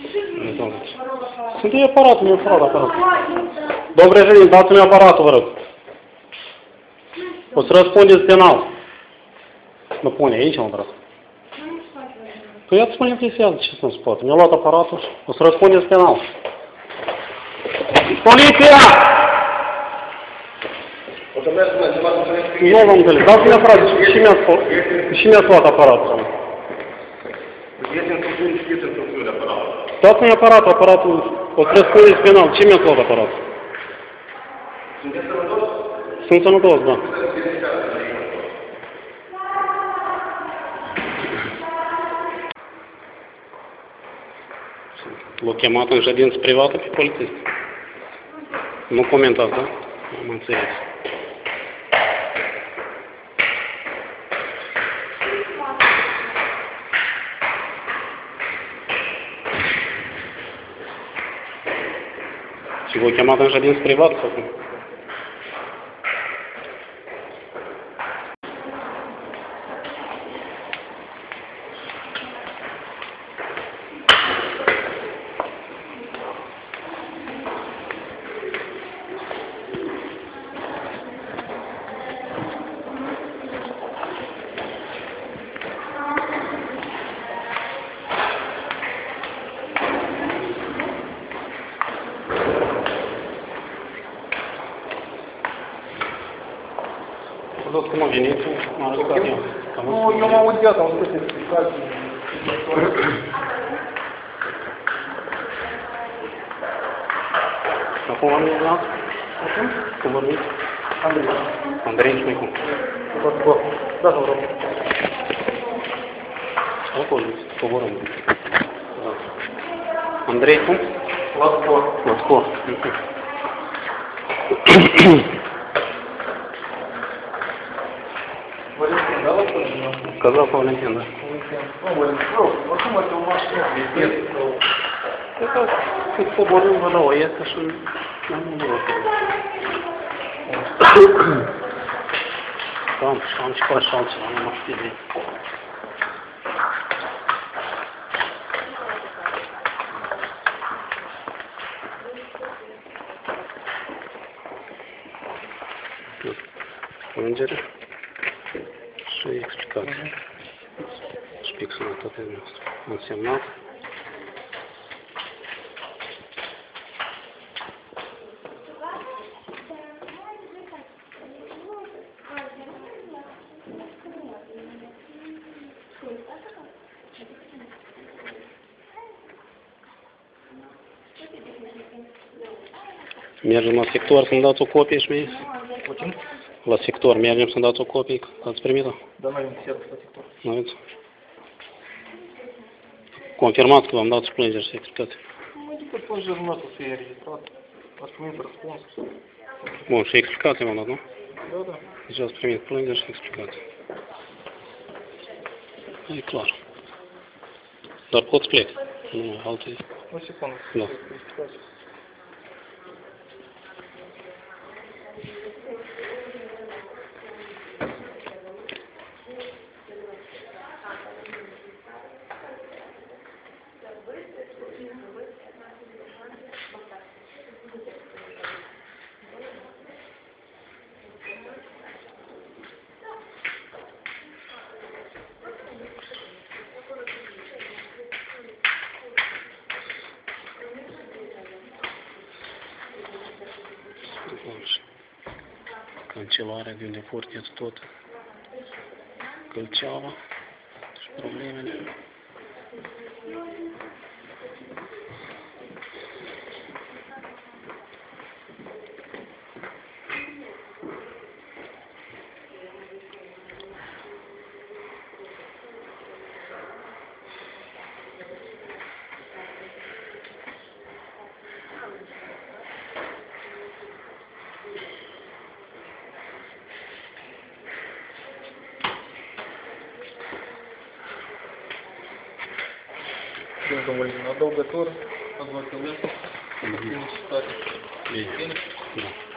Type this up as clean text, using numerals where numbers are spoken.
Sunt aparatul, mi-a furat aparatul. Domn președinte, dați-mi aparatul, vă rog. O să răspundeți penal. Mă pune aici, mă vreau. Păi ia-ți mă impresează ce să-mi spate. Mi-a luat aparatul și o să răspundeți penal. Poliția! Nu l-am înțeles. Dați-mi aparatul și mi-ați luat aparatul. Dați-mi aparatul. O să răspundeți penal. Ce mi-ați luat aparatul? Sunt sănătos, da. L-a chemat în ședință privată pe polițist. Nu comentați, da? Am înțeles. Și v-a chemat în ședință privată sau cum? Văd cum a venit, m-a arătat eu. Nu, eu m-am audiat, am spus explicații. Acum am venit la? Cum vorbiți? Andrei. Andrei și cum? Da, vă rog. Acolo, coborăm. Andrei cum? Lasco. Lasco. Валентин, да, Валентин? Сказал Валентин, да. Ну, Валентин, oricum este o mașină. Это как coborâm vă nouă, este și nu am și faci altceva, nu mă știu de. Plângere și explicație. Explic sănătatea noastră. Am semnat. Mergem la sector să-mi dați o copie și mie? Puțin? La sector mergem să-mi dați o copie, ați primit-o? Da, noi am servis la sector. Nu aveți? Confirmați că v-am dat și plângeri și explicații. Nu, adică plângerea noastră să fie registrat. Ați primit răspuns. Bun, și explicații v-am dat, nu? Da, da. Deci ați primit plângeri și explicații. E clar. Dar pot plec. Nu, alte... O secundă. Da. Cancelarea de unde porteți tot călceava și problemele. Domnul Vălin, adăugător, ați văzut, necesitate. Bine. Da.